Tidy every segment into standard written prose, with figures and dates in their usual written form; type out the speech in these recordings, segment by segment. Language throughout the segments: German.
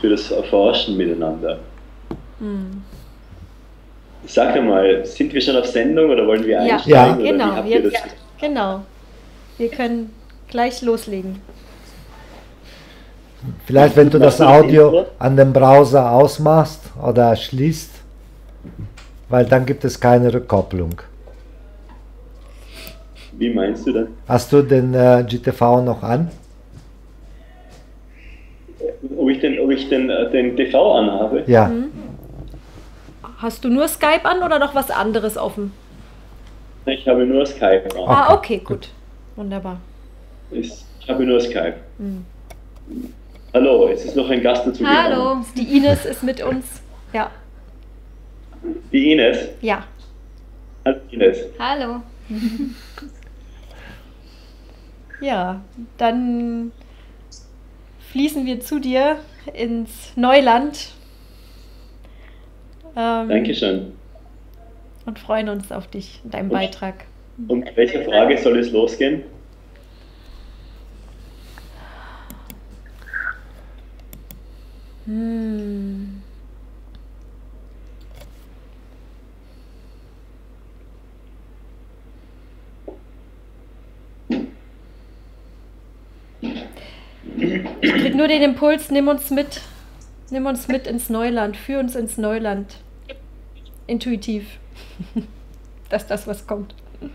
für das Erforschen miteinander. Hm. Sag mal, sind wir schon auf Sendung oder wollen wir Ja, einsteigen oder wie genau. habt ihr das? Genau. Wir können gleich loslegen. Vielleicht, wenn du das Machst du das Audio Intro? an dem Browser ausmachst oder schließt, weil dann gibt es keine Rückkopplung. Wie meinst du das? Hast du den GTV noch an? Ob ich den TV anhabe? Ja. Hast du nur Skype an oder noch was anderes offen? Ich habe nur Skype an. Ah, okay, gut. Wunderbar. Ich habe nur Skype. Hm. Hallo, es ist noch ein Gast dazu gekommen. Hallo, die Ines ist mit uns. Ja. Die Ines. Ja. Hallo Ines. Hallo. Ja, dann fließen wir zu dir ins Neuland. Dankeschön. Und freuen uns auf dich und deinen Beitrag. Und mit welcher Frage soll es losgehen? Ich krieg nur den Impuls, nimm uns mit ins Neuland, führ uns ins Neuland. Intuitiv. Dass das was kommt.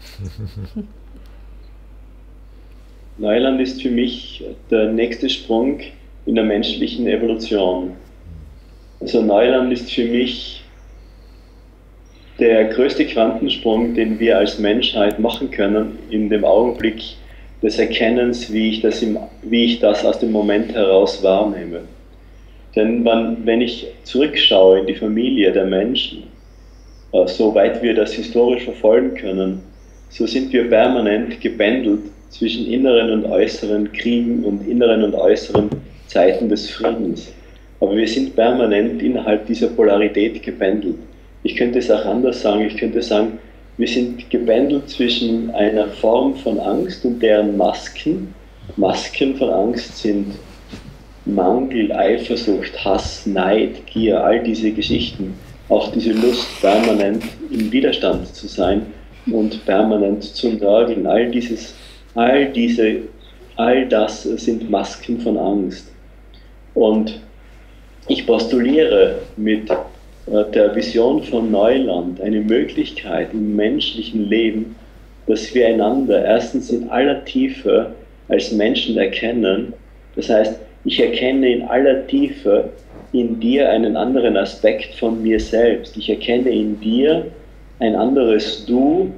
Neuland ist für mich der nächste Sprung in der menschlichen Evolution. Also Neuland ist für mich der größte Quantensprung, den wir als Menschheit machen können, in dem Augenblick des Erkennens, wie ich das aus dem Moment heraus wahrnehme. Denn wenn ich zurückschaue in die Familie der Menschen, soweit wir das historisch verfolgen können, so sind wir permanent gebändelt zwischen inneren und äußeren Kriegen und inneren und äußeren Zeiten des Friedens. Aber wir sind permanent innerhalb dieser Polarität gebändelt. Ich könnte es auch anders sagen, ich könnte sagen, wir sind gebändelt zwischen einer Form von Angst und deren Masken. Masken von Angst sind Mangel, Eifersucht, Hass, Neid, Gier, all diese Geschichten. Auch diese Lust, permanent im Widerstand zu sein und permanent zu nörgeln. All das sind Masken von Angst. Und ich postuliere mit der Vision von Neuland eine Möglichkeit im menschlichen Leben, dass wir einander erstens in aller Tiefe als Menschen erkennen. Das heißt, ich erkenne in aller Tiefe in dir einen anderen Aspekt von mir selbst. Ich erkenne in dir ein anderes Du,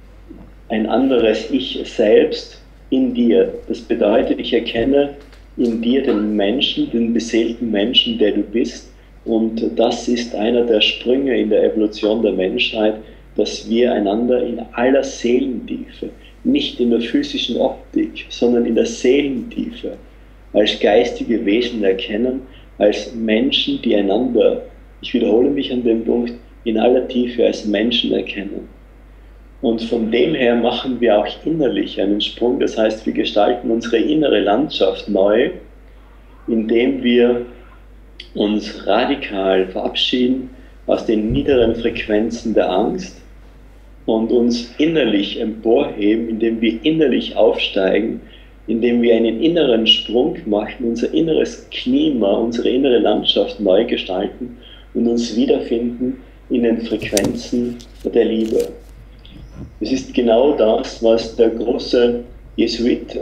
ein anderes Ich selbst in dir. Das bedeutet, ich erkenne in dir den Menschen, den beseelten Menschen, der du bist. Und das ist einer der Sprünge in der Evolution der Menschheit, dass wir einander in aller Seelentiefe, nicht in der physischen Optik, sondern in der Seelentiefe, als geistige Wesen erkennen, als Menschen, die einander, ich wiederhole mich an dem Punkt, in aller Tiefe als Menschen erkennen. Und von dem her machen wir auch innerlich einen Sprung, das heißt, wir gestalten unsere innere Landschaft neu, indem wir uns radikal verabschieden aus den niederen Frequenzen der Angst und uns innerlich emporheben, indem wir innerlich aufsteigen, indem wir einen inneren Sprung machen, unser inneres Klima, unsere innere Landschaft neu gestalten und uns wiederfinden in den Frequenzen der Liebe. Es ist genau das, was der große Jesuit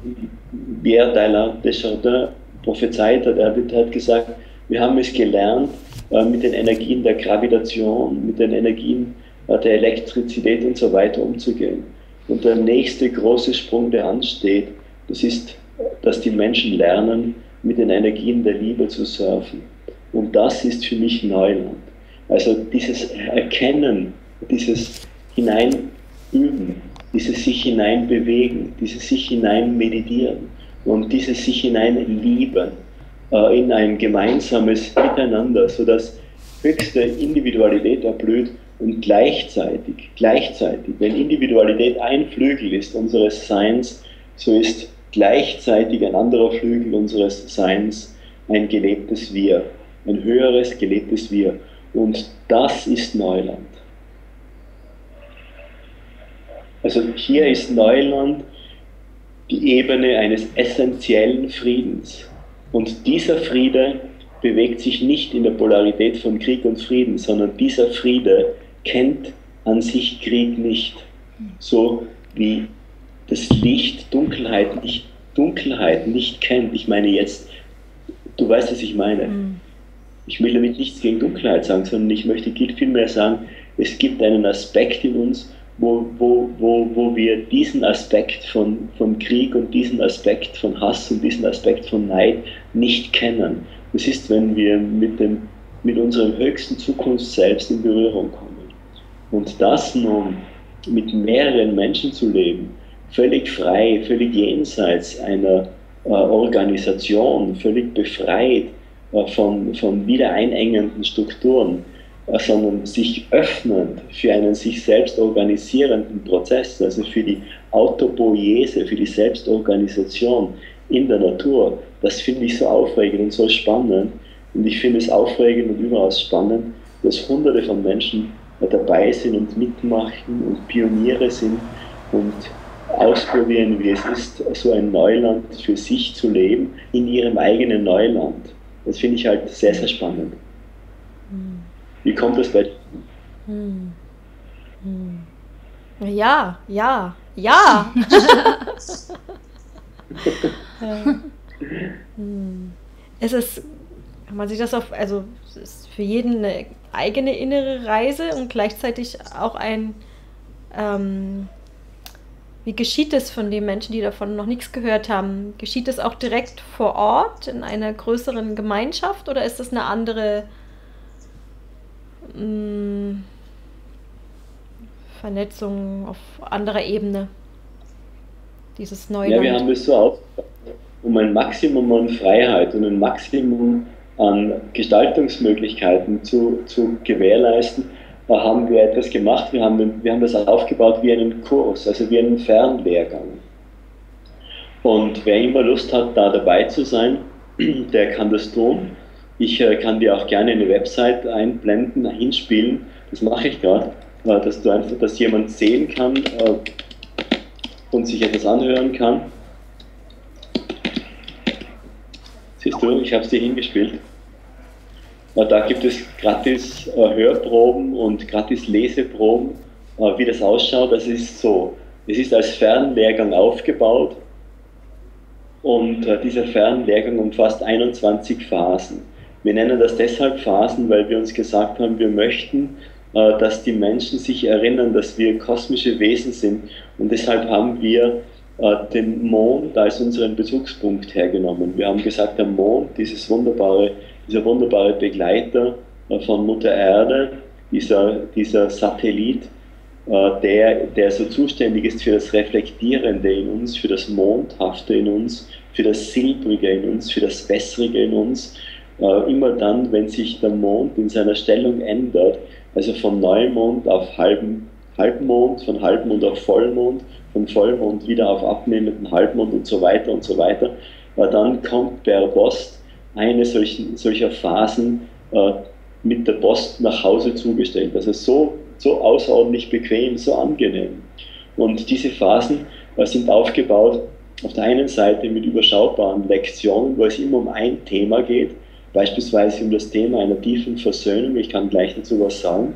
Pierre Teilhard de Chardin prophezeit hat. Er hat gesagt, wir haben es gelernt, mit den Energien der Gravitation, mit den Energien der Elektrizität und so weiter umzugehen. Und der nächste große Sprung, der ansteht, das ist, dass die Menschen lernen, mit den Energien der Liebe zu surfen. Und das ist für mich Neuland. Also dieses Erkennen, dieses Hineinüben, dieses sich hineinbewegen, dieses sich hineinmeditieren und dieses sich hineinlieben in ein gemeinsames Miteinander, sodass höchste Individualität erblüht und gleichzeitig, wenn Individualität ein Flügel ist unseres Seins, so ist gleichzeitig ein anderer Flügel unseres Seins ein gelebtes Wir, ein höheres gelebtes Wir. Und das ist Neuland. Also hier ist Neuland die Ebene eines essentiellen Friedens. Und dieser Friede bewegt sich nicht in der Polarität von Krieg und Frieden, sondern dieser Friede kennt an sich Krieg nicht. So wie das Licht Dunkelheit nicht kennt. Ich meine jetzt, du weißt, was ich meine. Ich will damit nichts gegen Dunkelheit sagen, sondern ich möchte vielmehr sagen, es gibt einen Aspekt in uns, wo wir diesen Aspekt von Krieg und diesen Aspekt von Hass und diesen Aspekt von Neid nicht kennen. Das ist, wenn wir mit unserem höchsten Zukunft selbst in Berührung kommen. Und das nun mit mehreren Menschen zu leben, völlig frei, völlig jenseits einer Organisation, völlig befreit von wieder einengenden Strukturen, sondern sich öffnend für einen sich selbst organisierenden Prozess, also für die Autopoiese, für die Selbstorganisation in der Natur. Das finde ich so aufregend und so spannend. Und ich finde es aufregend und überaus spannend, dass Hunderte von Menschen dabei sind und mitmachen und Pioniere sind und ausprobieren, wie es ist, so ein Neuland für sich zu leben, in ihrem eigenen Neuland. Das finde ich halt sehr, sehr spannend. Wie kommt das bei dir? Ja. Es ist, wenn man sich das also es ist für jeden eine eigene innere Reise und gleichzeitig auch wie geschieht es von den Menschen, die davon noch nichts gehört haben? Geschieht es auch direkt vor Ort in einer größeren Gemeinschaft oder ist das eine andere Vernetzung auf anderer Ebene? Dieses Neuland. Ja, wir haben das so aufgebaut, um ein Maximum an Freiheit und ein Maximum an Gestaltungsmöglichkeiten zu gewährleisten, da haben wir etwas gemacht. Wir haben das aufgebaut wie einen Kurs, also wie einen Fernlehrgang. Und wer immer Lust hat, da dabei zu sein, der kann das tun. Ich kann dir auch gerne eine Website einblenden, hinspielen. Das mache ich gerade, dass jemand sehen kann und sich etwas anhören kann. Siehst du, ich habe es dir hingespielt. Da gibt es gratis Hörproben und gratis Leseproben, wie das ausschaut. Das ist so. Es ist als Fernlehrgang aufgebaut und dieser Fernlehrgang umfasst 21 Phasen. Wir nennen das deshalb Phasen, weil wir uns gesagt haben, wir möchten, dass die Menschen sich erinnern, dass wir kosmische Wesen sind. Und deshalb haben wir den Mond als unseren Bezugspunkt hergenommen. Wir haben gesagt, der Mond, dieser wunderbare Begleiter von Mutter Erde, dieser Satellit, der so zuständig ist für das Reflektierende in uns, für das Mondhafte in uns, für das Silbrige in uns, für das Wässrige in uns. Immer dann, wenn sich der Mond in seiner Stellung ändert, also von Neumond auf Halbmond, von Halbmond auf Vollmond, von Vollmond wieder auf abnehmenden Halbmond und so weiter, dann kommt per Post eine solcher Phasen mit der Post nach Hause zugestellt. Also so außerordentlich bequem, so angenehm. Und diese Phasen sind aufgebaut auf der einen Seite mit überschaubaren Lektionen, wo es immer um ein Thema geht, beispielsweise um das Thema einer tiefen Versöhnung, ich kann gleich dazu was sagen,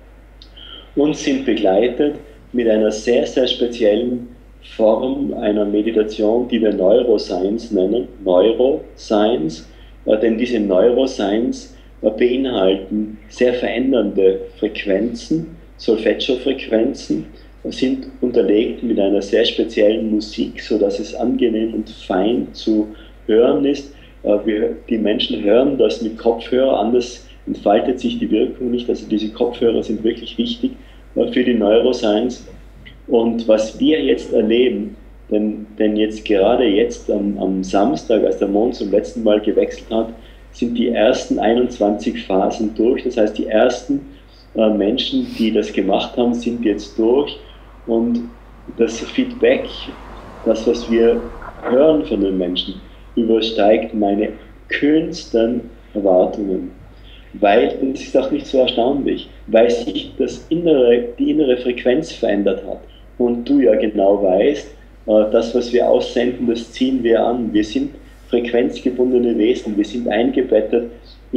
und sind begleitet mit einer sehr, sehr speziellen Form einer Meditation, die wir Neuroscience nennen, Neuroscience, denn diese Neuroscience beinhalten sehr verändernde Frequenzen, Solfeggio-Frequenzen, sind unterlegt mit einer sehr speziellen Musik, sodass es angenehm und fein zu hören ist. Die Menschen hören das mit Kopfhörer, anders entfaltet sich die Wirkung nicht. Also diese Kopfhörer sind wirklich wichtig für die Neuroscience. Und was wir jetzt erleben, denn gerade jetzt am Samstag, als der Mond zum letzten Mal gewechselt hat, sind die ersten 21 Phasen durch. Das heißt, die ersten Menschen, die das gemacht haben, sind jetzt durch. Und das Feedback, das, was wir hören von den Menschen, übersteigt meine kühnsten Erwartungen. Weil, das ist auch nicht so erstaunlich, weil sich die innere Frequenz verändert hat. Und du ja genau weißt, das, was wir aussenden, das ziehen wir an. Wir sind frequenzgebundene Wesen, wir sind eingebettet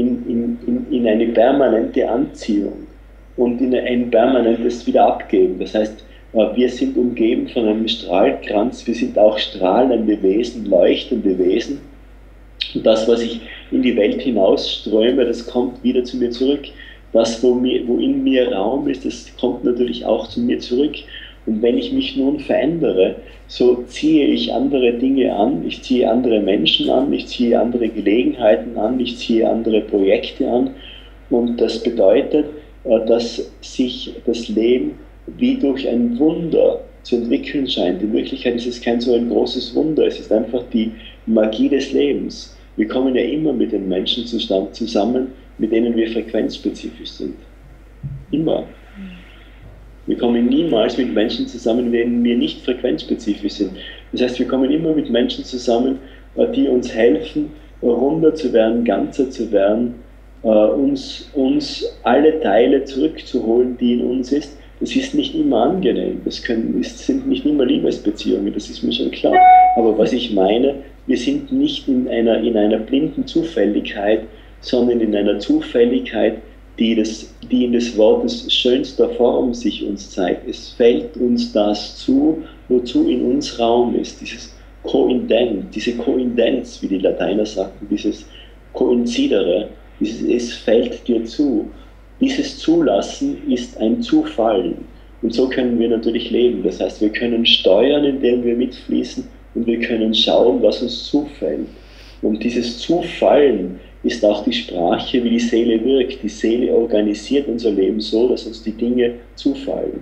in eine permanente Anziehung und in ein permanentes Wiederabgeben. Das heißt, wir sind umgeben von einem Strahlkranz, wir sind auch strahlende Wesen, leuchtende Wesen. Und das, was ich in die Welt hinausströme, das kommt wieder zu mir zurück. Das, wo in mir Raum ist, das kommt natürlich auch zu mir zurück. Und wenn ich mich nun verändere, so ziehe ich andere Dinge an, ich ziehe andere Menschen an, ich ziehe andere Gelegenheiten an, ich ziehe andere Projekte an. Und das bedeutet, dass sich das Leben wie durch ein Wunder zu entwickeln scheint. In Wirklichkeit ist es kein so ein großes Wunder, es ist einfach die Magie des Lebens. Wir kommen ja immer mit den Menschen zusammen, mit denen wir frequenzspezifisch sind. Immer. Wir kommen niemals mit Menschen zusammen, mit denen wir nicht frequenzspezifisch sind. Das heißt, wir kommen immer mit Menschen zusammen, die uns helfen, runder zu werden, ganzer zu werden, uns alle Teile zurückzuholen, die in uns ist. Das ist nicht immer angenehm, sind nicht immer Liebesbeziehungen, das ist mir schon klar. Aber was ich meine, wir sind nicht in einer blinden Zufälligkeit, sondern in einer Zufälligkeit, die in des Wortes schönster Form sich uns zeigt. Es fällt uns das zu, wozu in uns Raum ist. Dieses Koindenz, diese Koindenz, wie die Lateiner sagten, dieses Coincidere, es fällt dir zu. Dieses Zulassen ist ein Zufallen. Und so können wir natürlich leben. Das heißt, wir können steuern, indem wir mitfließen, und wir können schauen, was uns zufällt. Und dieses Zufallen ist auch die Sprache, wie die Seele wirkt. Die Seele organisiert unser Leben so, dass uns die Dinge zufallen.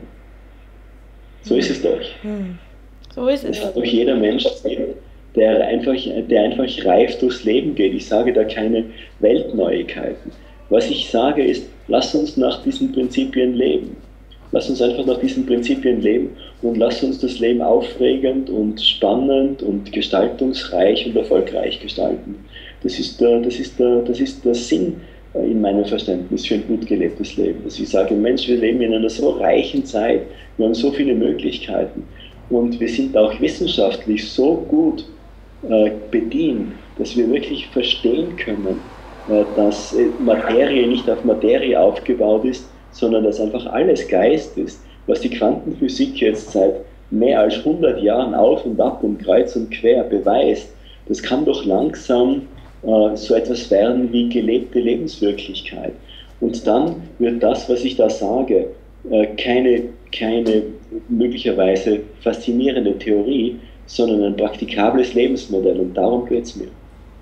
So ist es doch. So ist es. Das hat doch jeder Mensch, der einfach reif durchs Leben geht. Ich sage da keine Weltneuigkeiten. Was ich sage ist, lass uns nach diesen Prinzipien leben. Lass uns einfach nach diesen Prinzipien leben und lass uns das Leben aufregend und spannend und gestaltungsreich und erfolgreich gestalten. Das ist der Sinn in meinem Verständnis für ein gut gelebtes Leben. Dass ich sage, Mensch, wir leben in einer so reichen Zeit, wir haben so viele Möglichkeiten und wir sind auch wissenschaftlich so gut bedient, dass wir wirklich verstehen können, dass Materie nicht auf Materie aufgebaut ist, sondern dass einfach alles Geist ist, was die Quantenphysik jetzt seit mehr als 100 Jahren auf und ab und kreuz und quer beweist. Das kann doch langsam so etwas werden wie gelebte Lebenswirklichkeit. Und dann wird das, was ich da sage, keine möglicherweise faszinierende Theorie, sondern ein praktikables Lebensmodell. Und darum geht es mir.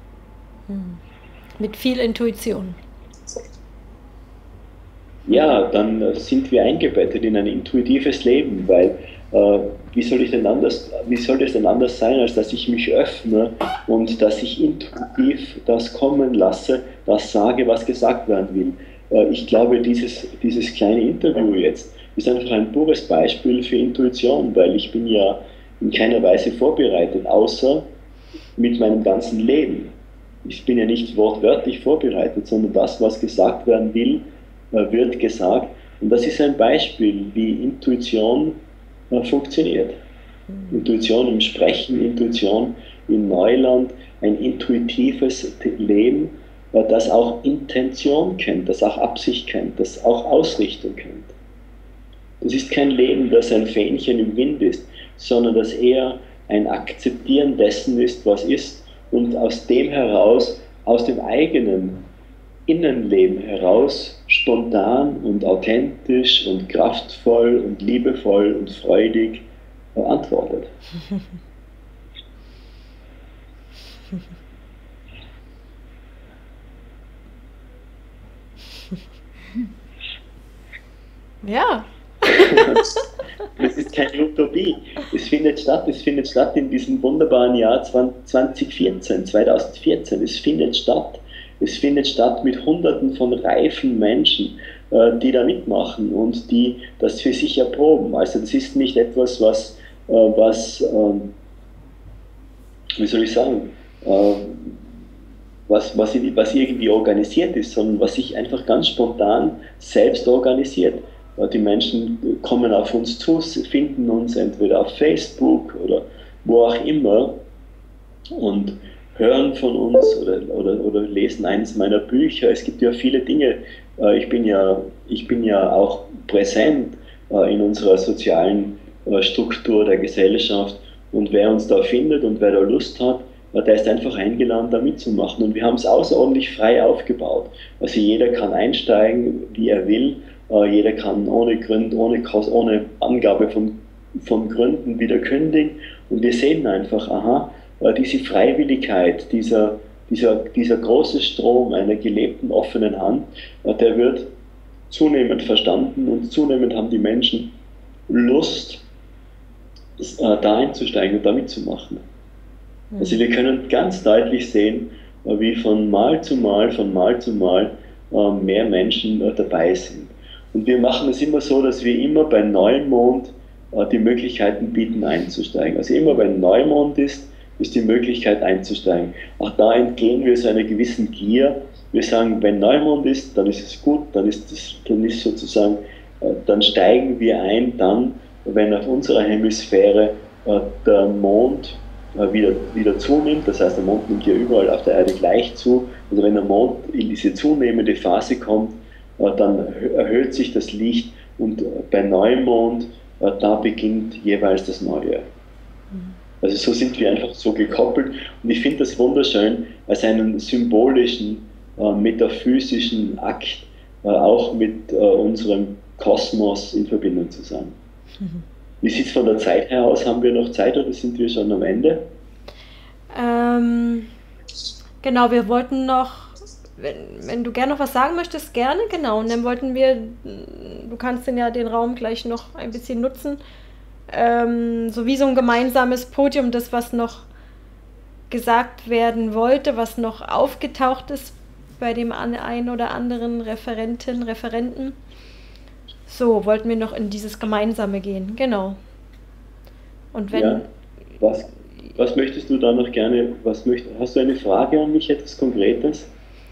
Mit viel Intuition. Ja, dann sind wir eingebettet in ein intuitives Leben, weil wie soll das denn anders sein, als dass ich mich öffne und dass ich intuitiv das kommen lasse, das sage, was gesagt werden will. Ich glaube, dieses kleine Interview jetzt ist einfach ein pures Beispiel für Intuition, weil ich bin ja in keiner Weise vorbereitet, außer mit meinem ganzen Leben. Ich bin ja nicht wortwörtlich vorbereitet, sondern das, was gesagt werden will, wird gesagt. Und das ist ein Beispiel, wie Intuition funktioniert. Intuition im Sprechen, Intuition im Neuland, ein intuitives Leben, das auch Intention kennt, das auch Absicht kennt, das auch Ausrichtung kennt. Das ist kein Leben, das ein Fähnchen im Wind ist, sondern das eher ein Akzeptieren dessen ist, was ist, und aus dem heraus, aus dem eigenen Innenleben heraus, spontan und authentisch und kraftvoll und liebevoll und freudig antwortet. Ja. Das ist keine Utopie. Es findet statt in diesem wunderbaren Jahr 2014. Es findet statt. Es findet statt mit Hunderten von reifen Menschen, die da mitmachen und die das für sich erproben. Also das ist nicht etwas, wie soll ich sagen, was irgendwie organisiert ist, sondern was sich einfach ganz spontan selbst organisiert. Die Menschen kommen auf uns zu, finden uns entweder auf Facebook oder wo auch immer und hören von uns oder lesen eines meiner Bücher. Es gibt ja viele Dinge. Ich bin ja auch präsent in unserer sozialen Struktur der Gesellschaft, und wer uns da findet und wer da Lust hat, der ist einfach eingeladen, da mitzumachen. Und wir haben es außerordentlich frei aufgebaut. Also jeder kann einsteigen, wie er will. Jeder kann ohne Grund, ohne Angabe von Gründen wieder kündigen. Und wir sehen einfach, aha, diese Freiwilligkeit, dieser große Strom einer gelebten offenen Hand, der wird zunehmend verstanden, und zunehmend haben die Menschen Lust, da einzusteigen und da mitzumachen. Also wir können ganz deutlich sehen, wie von Mal zu Mal mehr Menschen dabei sind. Und wir machen es immer so, dass wir immer bei Neumond die Möglichkeiten bieten, einzusteigen. Also immer wenn Neumond ist die Möglichkeit einzusteigen. Auch da entgehen wir so einer gewissen Gier. Wir sagen, wenn Neumond ist, dann ist es gut, dann steigen wir ein, dann, wenn auf unserer Hemisphäre der Mond wieder zunimmt. Das heißt, der Mond nimmt ja überall auf der Erde gleich zu. Also wenn der Mond in diese zunehmende Phase kommt, dann erhöht sich das Licht, und bei Neumond, da beginnt jeweils das Neue. Also so sind wir einfach so gekoppelt, und ich finde das wunderschön, als einen symbolischen, metaphysischen Akt auch mit unserem Kosmos in Verbindung zu sein. Wie sieht es von der Zeit her aus? Haben wir noch Zeit oder sind wir schon am Ende? Genau, wir wollten noch, wenn du gerne noch was sagen möchtest, gerne, genau. Und dann wollten wir, du kannst den Raum gleich noch ein bisschen nutzen, so wie so ein gemeinsames Podium, das, was noch gesagt werden wollte, was noch aufgetaucht ist bei dem einen oder anderen Referenten. So, wollten wir noch in dieses Gemeinsame gehen, genau. Und wenn... Ja, was möchtest du da noch gerne, hast du eine Frage an mich, etwas Konkretes?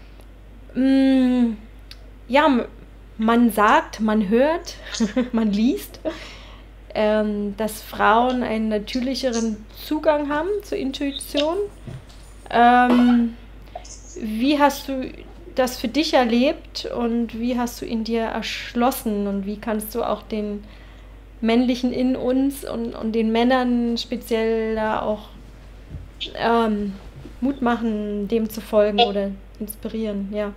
Ja, man sagt, man hört, man liest, dass Frauen einen natürlicheren Zugang haben zur Intuition. Wie hast du das für dich erlebt und wie hast du ihn dir erschlossen, und wie kannst du auch den Männlichen in uns und den Männern speziell da auch Mut machen, dem zu folgen oder inspirieren, ja.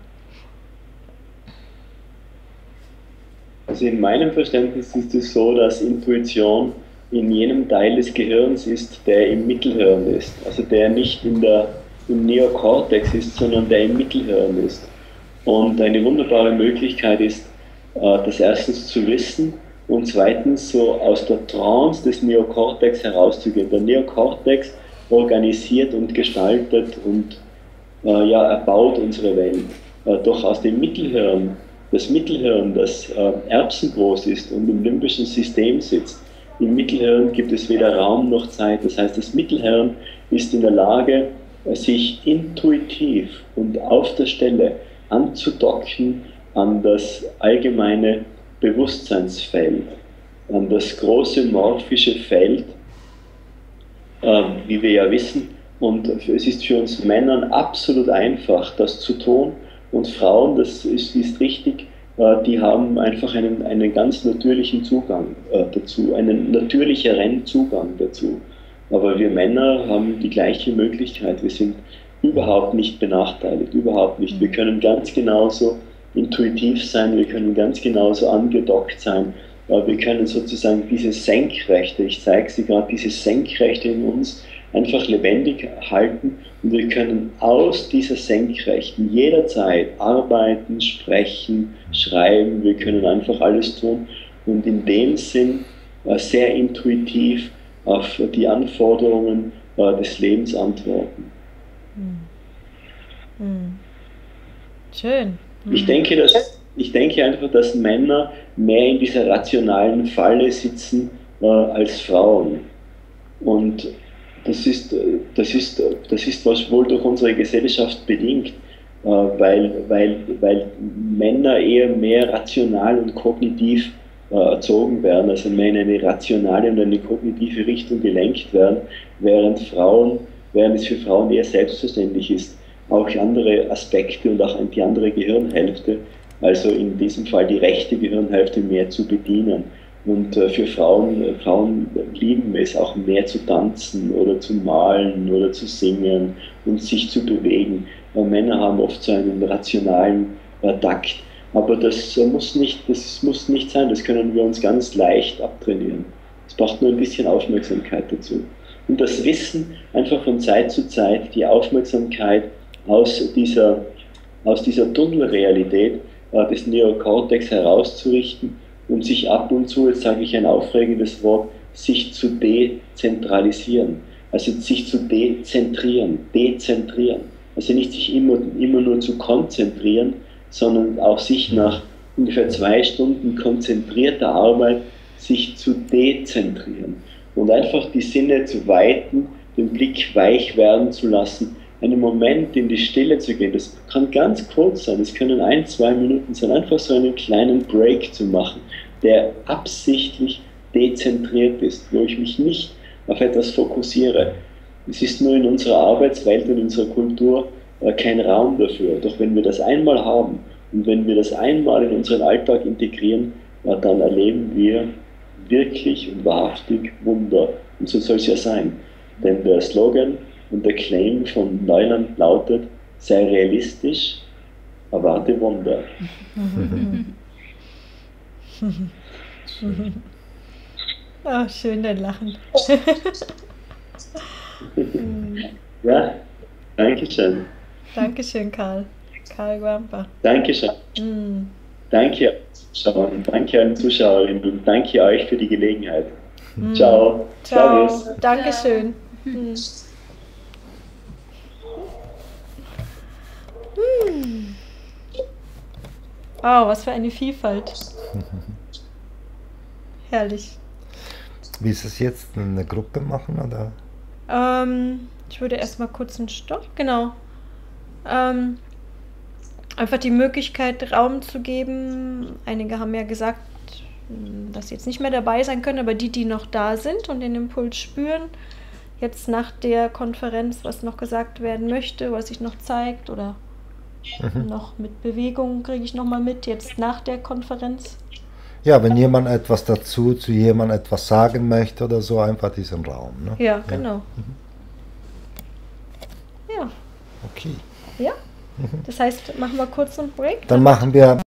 Also in meinem Verständnis ist es so, dass Intuition in jenem Teil des Gehirns ist, der im Mittelhirn ist. Also der nicht im Neokortex ist, sondern der im Mittelhirn ist. Und eine wunderbare Möglichkeit ist, das erstens zu wissen und zweitens so aus der Trance des Neokortex herauszugehen. Der Neokortex organisiert und gestaltet und erbaut unsere Welt. Doch aus dem Mittelhirn, das erbsengroß ist und im limbischen System sitzt, im Mittelhirn gibt es weder Raum noch Zeit. Das heißt, das Mittelhirn ist in der Lage, sich intuitiv und auf der Stelle anzudocken an das allgemeine Bewusstseinsfeld, an das große morphische Feld, wie wir ja wissen. Und es ist für uns Männern absolut einfach, das zu tun. Und Frauen, das ist richtig, die haben einfach einen ganz natürlichen Zugang dazu, einen natürlicheren Zugang dazu. Aber wir Männer haben die gleiche Möglichkeit. Wir sind überhaupt nicht benachteiligt, überhaupt nicht. Wir können ganz genauso intuitiv sein, wir können ganz genauso angedockt sein. Wir können sozusagen diese Senkrechte, ich zeige sie gerade, diese Senkrechte in uns einfach lebendig halten, und wir können aus dieser Senkrechten jederzeit arbeiten, sprechen, schreiben, wir können einfach alles tun und in dem Sinn sehr intuitiv auf die Anforderungen des Lebens antworten. Schön. Ich denke einfach, dass Männer mehr in dieser rationalen Falle sitzen als Frauen. Und das ist was wohl durch unsere Gesellschaft bedingt, weil Männer eher mehr rational und kognitiv erzogen werden, also mehr in eine rationale und eine kognitive Richtung gelenkt werden, während es für Frauen eher selbstverständlich ist, auch andere Aspekte und auch die andere Gehirnhälfte, also in diesem Fall die rechte Gehirnhälfte, mehr zu bedienen. Und für Frauen lieben es auch mehr zu tanzen oder zu malen oder zu singen und sich zu bewegen. Männer haben oft so einen rationalen Takt. Aber das muss nicht sein, das können wir uns ganz leicht abtrainieren. Es braucht nur ein bisschen Aufmerksamkeit dazu. Und das Wissen, einfach von Zeit zu Zeit die Aufmerksamkeit aus dieser Tunnelrealität des Neokortex herauszurichten und sich ab und zu, jetzt sage ich ein aufregendes Wort, sich zu dezentralisieren. Also sich zu dezentrieren. Also nicht sich immer nur zu konzentrieren, sondern auch sich nach ungefähr 2 Stunden konzentrierter Arbeit sich zu dezentrieren und einfach die Sinne zu weiten, den Blick weich werden zu lassen, einen Moment in die Stille zu gehen. Das kann ganz kurz sein, es können 1-2 Minuten sein, einfach so einen kleinen Break zu machen, der absichtlich dezentriert ist, wo ich mich nicht auf etwas fokussiere. Es ist nur in unserer Arbeitswelt und in unserer Kultur kein Raum dafür. Doch wenn wir das einmal haben und wenn wir das einmal in unseren Alltag integrieren, dann erleben wir wirklich und wahrhaftig Wunder. Und so soll es ja sein. Denn der Slogan und der Claim von Neuland lautet: sei realistisch, erwarte Wunder. Oh, schön dein Lachen. Ja, danke schön. Dankeschön, Karl. Karl Guampa. Dankeschön. Danke danke allen Zuschauerinnen und danke euch für die Gelegenheit. Ciao. Ciao. Servus. Dankeschön. Oh, was für eine Vielfalt. Herrlich. Wie ist es jetzt? Eine Gruppe machen oder? Ich würde erstmal kurz einen Stopp. Genau. Einfach die Möglichkeit, Raum zu geben. Einige haben ja gesagt, dass sie jetzt nicht mehr dabei sein können, aber die noch da sind und den Impuls spüren, jetzt nach der Konferenz, was noch gesagt werden möchte, was sich noch zeigt oder noch mit Bewegung kriege ich nochmal mit, jetzt nach der Konferenz. Ja, wenn jemand etwas dazu, zu jemandem etwas sagen möchte oder so, einfach diesen Raum. Ne? Ja, genau. Ja. Okay. Ja. Das heißt, machen wir kurz einen Break? Dann machen wir